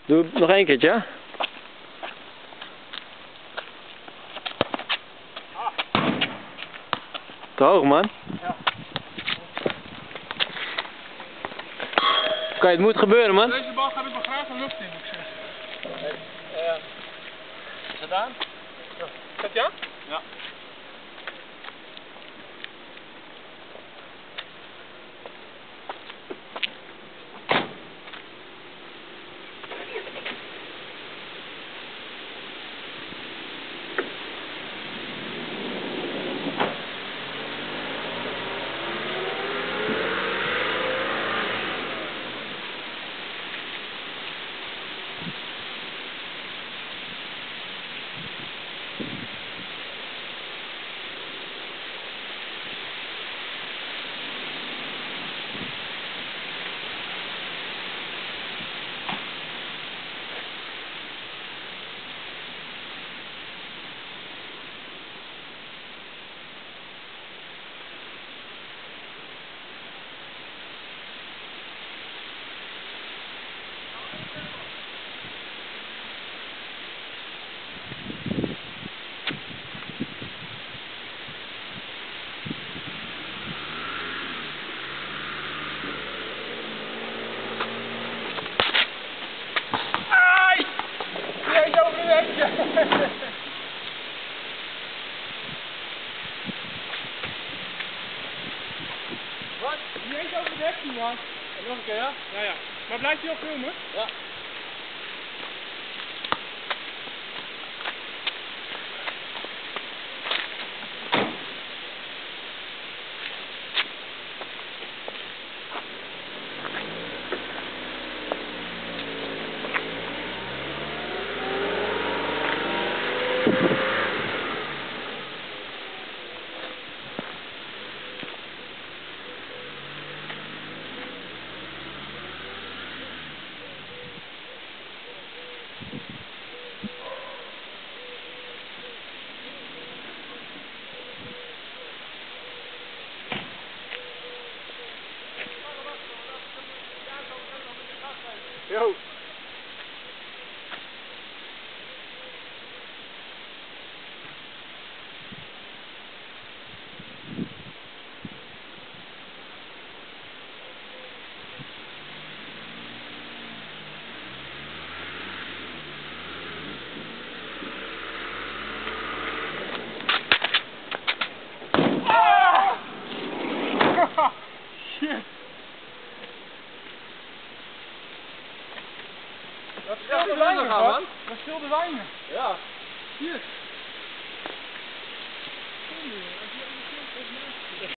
Doe het nog één keertje, ja? Te hoog, man. Ja. Kijk, het moet gebeuren, man. Deze bal gaat ik wel graag de lucht in, moet ik zeggen. Is het aan? Gaat ja? Ja. Wat? Niet eens over de 13, man. Nog een keer, ja? Ja, ja. Maar blijft hij al filmen? Ja. Yo. Shit. Dat scheelde weinig, man. Dat scheelde weinig. Ja. Shit.